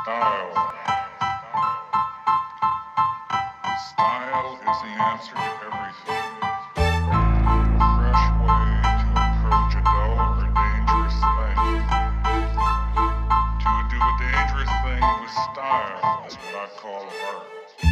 Style. Style is the answer to everything. A fresh way to approach a dull or dangerous thing. To do a dangerous thing with style is what I call art.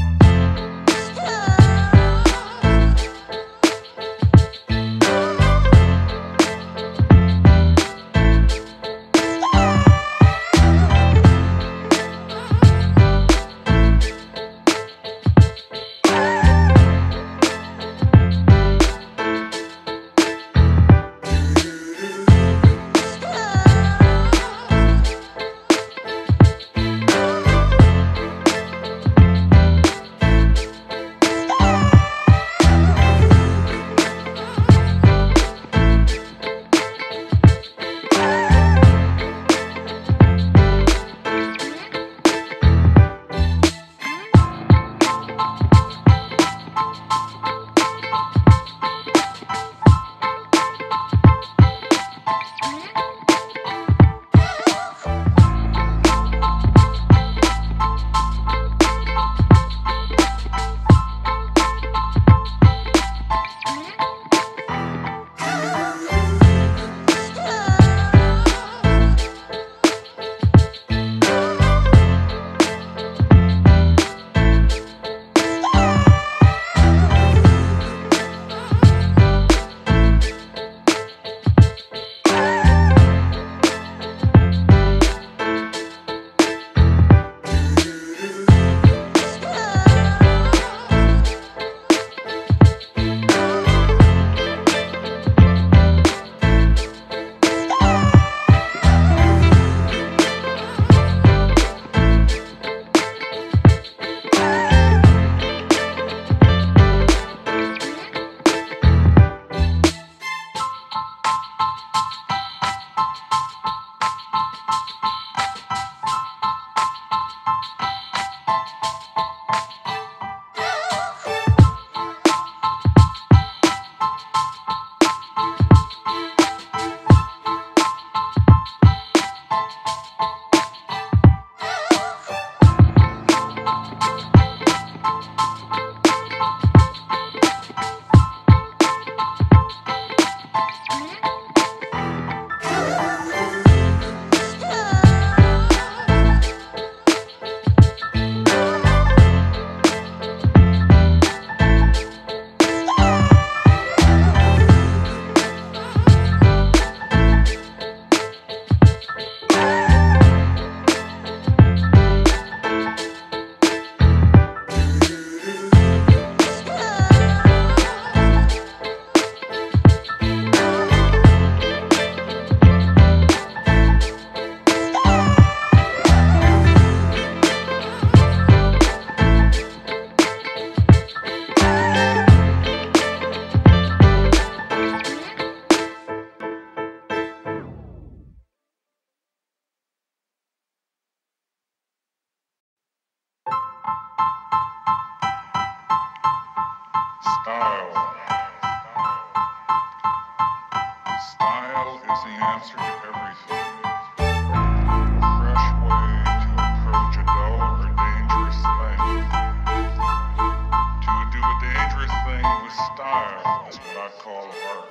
Style. Style is the answer to everything. A fresh way to approach a dull or dangerous thing. To do a dangerous thing with style is what I call art.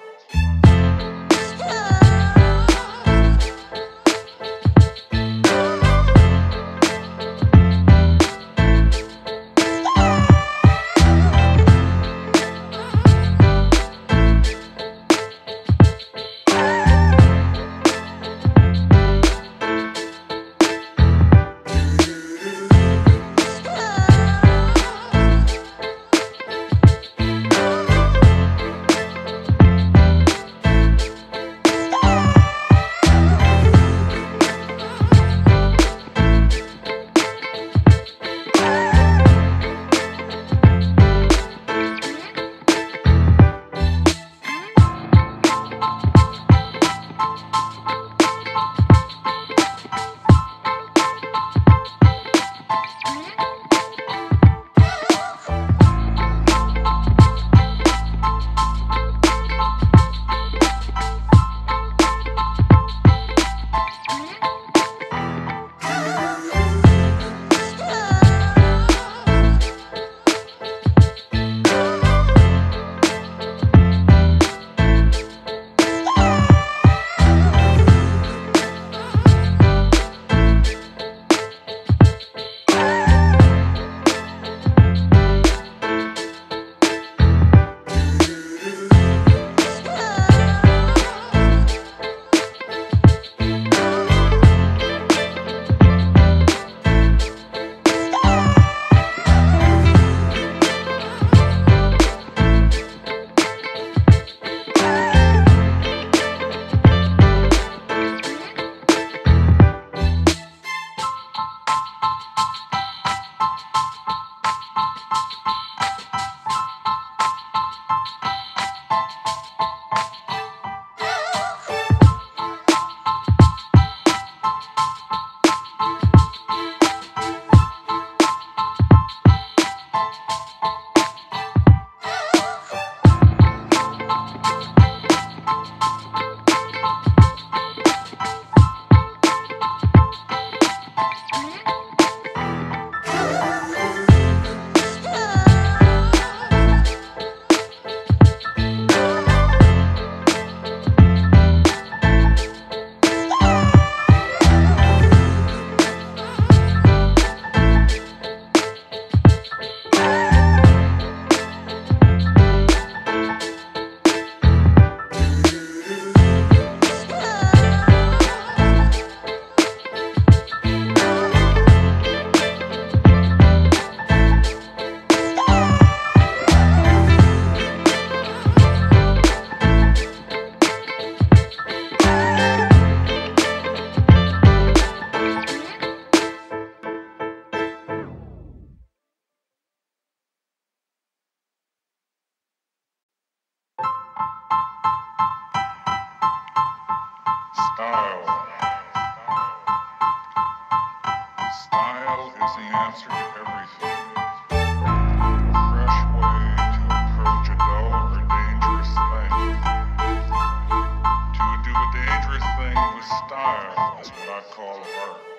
Style. Style is the answer to everything. A fresh way to approach a dull or dangerous thing. To do a dangerous thing with style is what I call art.